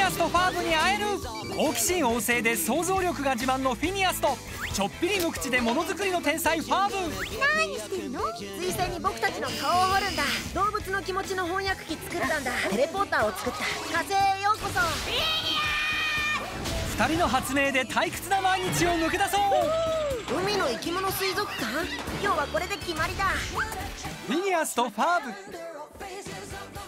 アスとファーブに会える。好奇心旺盛で想像力が自慢のフィニアスとちょっぴり無口でものづくりの天才ファーブ。 何してるの？水星に僕たちの顔を彫るんだ。動物の気持ちの翻訳機作ったんだ。テレポーターを作った。火星へようこそ。 2人の発明で退屈な毎日を抜け出そう。 海の生き物水族館、今日はこれで決まりだ。 フィニアスとファーブ。